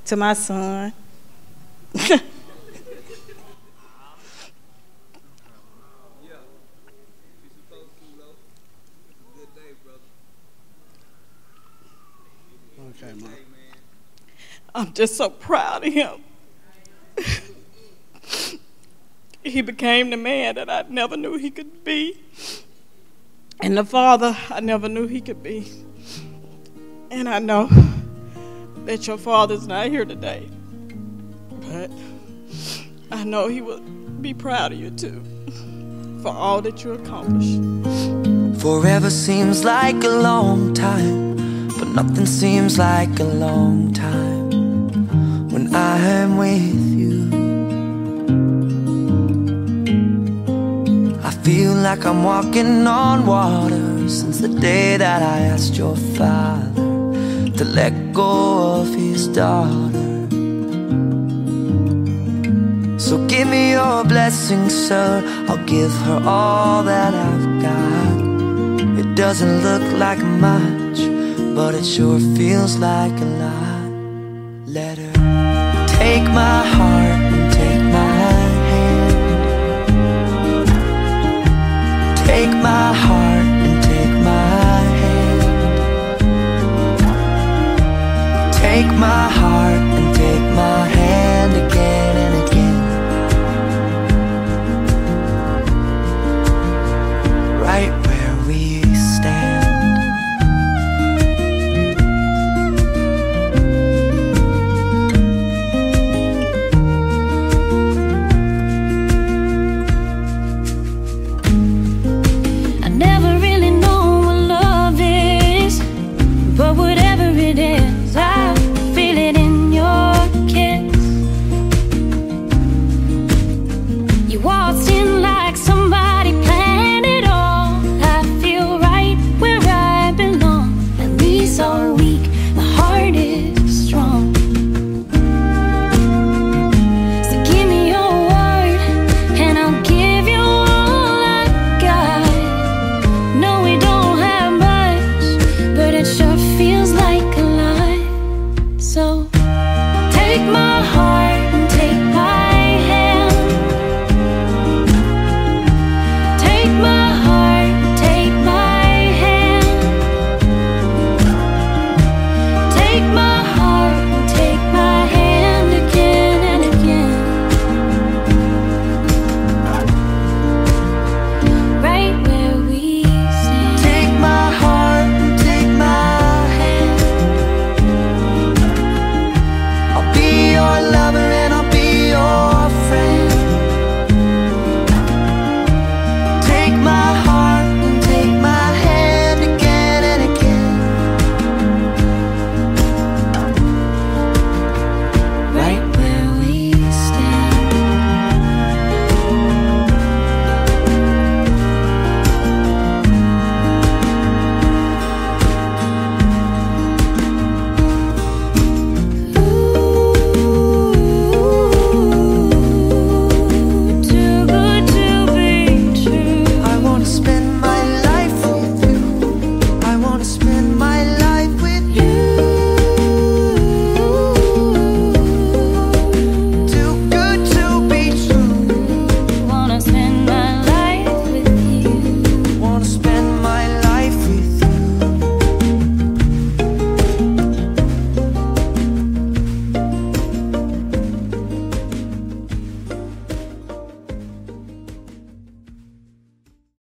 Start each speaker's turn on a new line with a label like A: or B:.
A: to my son.
B: Okay, Mom.
A: I'm just so proud of him. He became the man that I never knew he could be, and the father I never knew he could be. And I know that your father's not here today, but I know he will be proud of you too for all that you accomplished.
C: Forever seems like a long time, but nothing seems like a long time when I am with you. I feel like I'm walking on water since the day that I asked your father to let go of his daughter. So give me your blessing, sir. I'll give her all that I've got. It doesn't look like much, but it sure feels like a lot. Let her take my heart and take my hand. Take my heart and take my hand. Take my heart and take my hand again and again. Right where we stand.
D: I never really know what love is, but whatever it is, I feel it in your kiss. You waltzed in like somebody planned it all. I feel right where I belong. And knees are weak, my heart is strong. So give me your word, and I'll give you all I got. No, we don't have much, but it sure feels like a lot. So take my